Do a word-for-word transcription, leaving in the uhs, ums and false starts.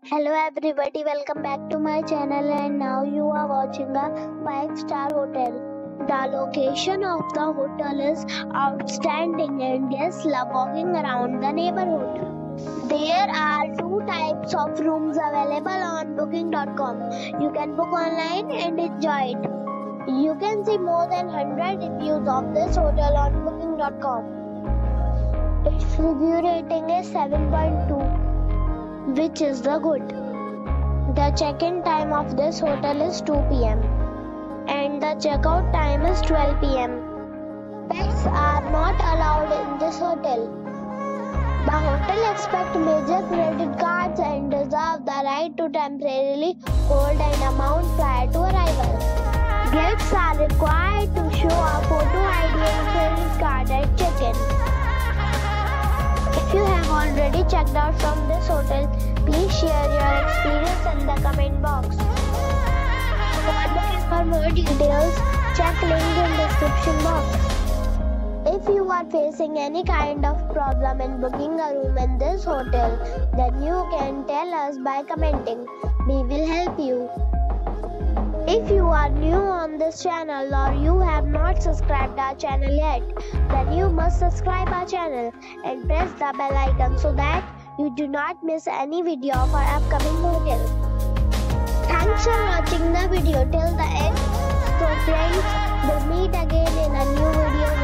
Hello everybody, welcome back to my channel, and now you are watching a five star hotel. The location of the hotel is outstanding and guests love walking around the neighborhood. There are two types of rooms available on booking dot com. You can book online and enjoy it. You can see more than one hundred reviews of this hotel on booking dot com. Its review rating is seven point two, which is the good. The check-in time of this hotel is two p m and the checkout time is twelve p m Pets are not allowed in this hotel. The hotel accepts major credit cards and reserves the right to temporarily hold an amount prior to arrival. Guests are required to show a photo I D and credit card at check-in. If you have already checked out from this hotel, please share your experience in the comment box. For more details, check link in description box. If you are facing any kind of problem in booking a room in this hotel, then you can tell us by commenting. We will help you. If you are new on this channel or you have not subscribed our channel yet, then you must subscribe our channel and press the bell icon so that you do not miss any video of our upcoming hotel. Thanks for watching the video till the end. So friends, we'll meet again in a new video.